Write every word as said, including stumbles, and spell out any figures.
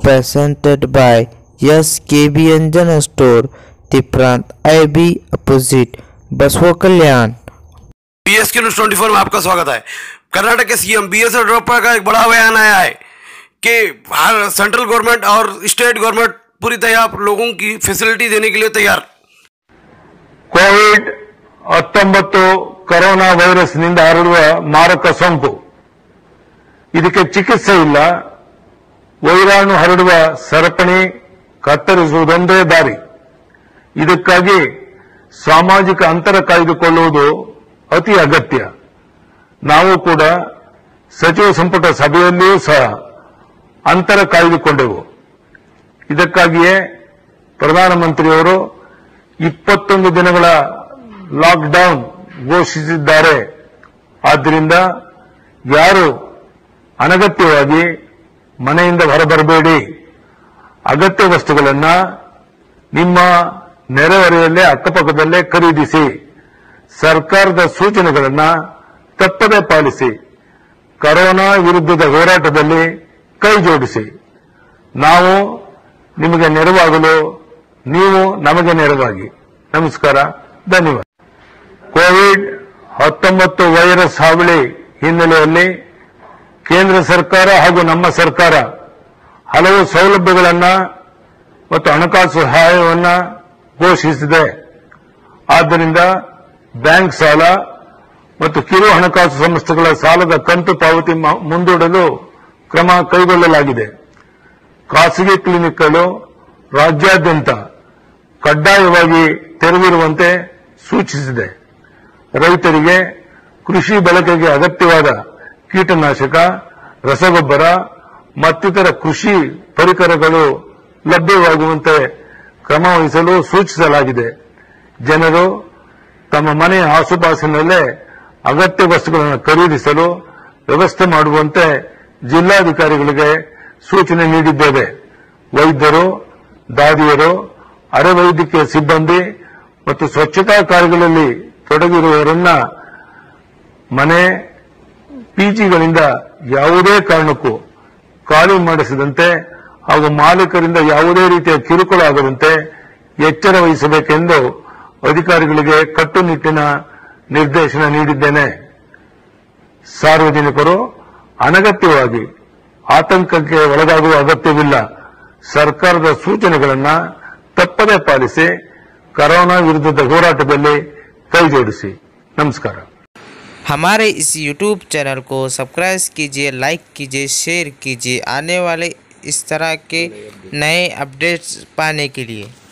presented by Yes K B Anjan Store, Tipran I B opposite Basavakalyan. B S K news चौबीस में आपका स्वागत है। कर्नाटक के सीएम बी एस येडियुरप्पा का एक बड़ा बयान आया है कि हर सेंट्रल गवर्नमेंट और स्टेट गवर्नमेंट पूरी तरह लोगों की फैसिलिटी देने के लिए तैयार। ಕೋವಿಡ್ ಹತ್ತೊಂಬತ್ತು ಕೊರೋನಾ ವೈರಸ್ನಿಂದ ಹರಡುವ ಮಾರಕ ಸೋಂಕು, ಇದಕ್ಕೆ ಚಿಕಿತ್ಸೆ ಇಲ್ಲ. ವೈರಾಣು ಹರಡುವ ಸರಪಣಿ ಕತ್ತರಿಸುವುದೊಂದೇ ದಾರಿ. ಇದಕ್ಕಾಗಿ ಸಾಮಾಜಿಕ ಅಂತರ ಕಾಯ್ದುಕೊಳ್ಳುವುದು ಅತಿ ಅಗತ್ಯ. ನಾವು ಕೂಡ ಸಚಿವ ಸಂಪುಟ ಸಭೆಯಲ್ಲಿಯೂ ಸಹ ಅಂತರ ಕಾಯ್ದುಕೊಂಡೆವು. ಇದಕ್ಕಾಗಿಯೇ ಪ್ರಧಾನಮಂತ್ರಿಯವರು ಇಪ್ಪತ್ತೊಂದು ದಿನಗಳ ಲಾಕ್ಡೌನ್ ಘೋಷಿಸಿದ್ದಾರೆ. ಆದ್ದರಿಂದ ಯಾರು ಅನಗತ್ಯವಾಗಿ ಮನೆಯಿಂದ ಹೊರಬರಬೇಡಿ. ಅಗತ್ಯ ವಸ್ತುಗಳನ್ನು ನಿಮ್ಮ ನೆರೆಹೊರೆಯಲ್ಲೇ ಅಕ್ಕಪಕ್ಕದಲ್ಲೇ ಖರೀದಿಸಿ. ಸರ್ಕಾರದ ಸೂಚನೆಗಳನ್ನು ತಪ್ಪದೇ ಪಾಲಿಸಿ. ಕೊರೋನಾ ವಿರುದ್ಧದ ಹೋರಾಟದಲ್ಲಿ ಕೈ ಜೋಡಿಸಿ. ನಾವು ನಿಮಗೆ ನೆರವಾಗಲು, ನೀವು ನಮಗೆ ನೆರವಾಗಿ. ನಮಸ್ಕಾರ, ಧನ್ಯವಾದ. ಕೋವಿಡ್ ಹತ್ತೊಂಬತ್ತು ವೈರಸ್ ಹಾವಳಿ ಹಿನ್ನೆಲೆಯಲ್ಲಿ ಕೇಂದ್ರ ಸರ್ಕಾರ ಹಾಗೂ ನಮ್ಮ ಸರ್ಕಾರ ಹಲವು ಸೌಲಭ್ಯಗಳನ್ನು ಮತ್ತು ಹಣಕಾಸು ಸಹಾಯವನ್ನು ಘೋಷಿಸಿದೆ. ಆದ್ದರಿಂದ ಬ್ಯಾಂಕ್ ಸಾಲ ಮತ್ತು ಕಿರು ಹಣಕಾಸು ಸಂಸ್ಥೆಗಳ ಸಾಲದ ಕಂತು ಪಾವತಿ ಮುಂದೂಡಲು ಕ್ರಮ ಕೈಗೊಳ್ಳಲಾಗಿದೆ. ಖಾಸಗಿ ಕ್ಲಿನಿಕ್ಗಳು ರಾಜ್ಯಾದ್ಯಂತ ಕಡ್ಡಾಯವಾಗಿ ತೆರೆದಿರುವಂತೆ ಸೂಚಿಸಿದೆ. ರೈತರಿಗೆ ಕೃಷಿ ಬಳಕೆಗೆ ಅಗತ್ಯವಾದ ಕೀಟನಾಶಕ, ರಸಗೊಬ್ಬರ ಮತ್ತಿತರ ಕೃಷಿ ಪರಿಕರಗಳು ಲಭ್ಯವಾಗುವಂತೆ ಕ್ರಮ ವಹಿಸಲು ಸೂಚಿಸಲಾಗಿದೆ. ಜನರು ತಮ್ಮ ಮನೆಯ ಆಸುಪಾಸಿನಲ್ಲೇ ಅಗತ್ಯ ವಸ್ತುಗಳನ್ನು ಖರೀದಿಸಲು ವ್ಯವಸ್ಥೆ ಮಾಡುವಂತೆ ಜಿಲ್ಲಾಧಿಕಾರಿಗಳಿಗೆ ಸೂಚನೆ ನೀಡಿದ್ದೇವೆ. ವೈದ್ಯರು, ದಾದಿಯರು, ಅರೆ ವೈದ್ಯಕೀಯ ಸಿಬ್ಬಂದಿ ಮತ್ತು ಸ್ವಚ್ಛತಾ ಕಾರ್ಯಗಳಲ್ಲಿ ತೊಡಗಿರುವವರನ್ನ ಮನೆ, ಪಿಜಿಗಳಿಂದ ಯಾವುದೇ ಕಾರಣಕ್ಕೂ ಖಾಲಿ ಮಾಡಿಸದಂತೆ ಹಾಗೂ ಮಾಲೀಕರಿಂದ ಯಾವುದೇ ರೀತಿಯ ಕಿರುಕುಳ ಆಗದಂತೆ ಎಚ್ಚರ ವಹಿಸಬೇಕೆಂದು ಅಧಿಕಾರಿಗಳಿಗೆ ಕಟ್ಟುನಿಟ್ಟಿನ ನಿರ್ದೇಶನ ನೀಡಿದ್ದೇನೆ. ಸಾರ್ವಜನಿಕರು ಅನಗತ್ಯವಾಗಿ ಆತಂಕಕ್ಕೆ ಒಳಗಾಗುವ ಅಗತ್ಯವಿಲ್ಲ. ಸರ್ಕಾರದ ಸೂಚನೆಗಳನ್ನು ತಪ್ಪದೇ ಪಾಲಿಸಿ ಕೊರೋನಾ ವಿರುದ್ಧದ ಹೋರಾಟದಲ್ಲಿ ಕೈ ಜೋಡಿಸಿ. ನಮಸ್ಕಾರ. हमारे इस यूट्यूब चैनल को सब्सक्राइब कीजिए, लाइक कीजिए, शेयर कीजिए आने वाले इस तरह के नए अपडेट्स पाने के लिए।